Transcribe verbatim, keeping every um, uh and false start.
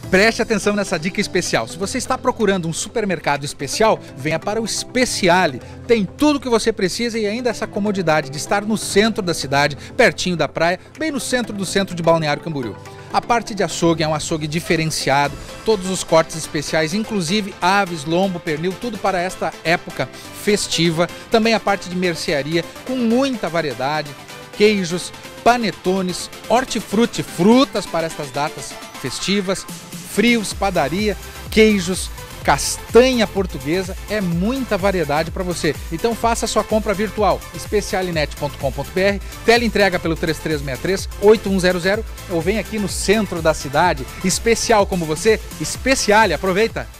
Preste atenção nessa dica especial. Se você está procurando um supermercado especial, venha para o Speciale. Tem tudo o que você precisa e ainda essa comodidade de estar no centro da cidade, pertinho da praia, bem no centro do centro de Balneário Camboriú. A parte de açougue é um açougue diferenciado, todos os cortes especiais, inclusive aves, lombo, pernil, tudo para esta época festiva. Também a parte de mercearia com muita variedade, queijos, panetones, hortifruti, frutas para estas datas festivas, frios, padaria, queijos, castanha portuguesa, é muita variedade para você. Então faça a sua compra virtual, specialenet ponto com ponto br, teleentrega pelo três três seis três, oito um zero zero ou vem aqui no centro da cidade, especial como você, Speciale, aproveita!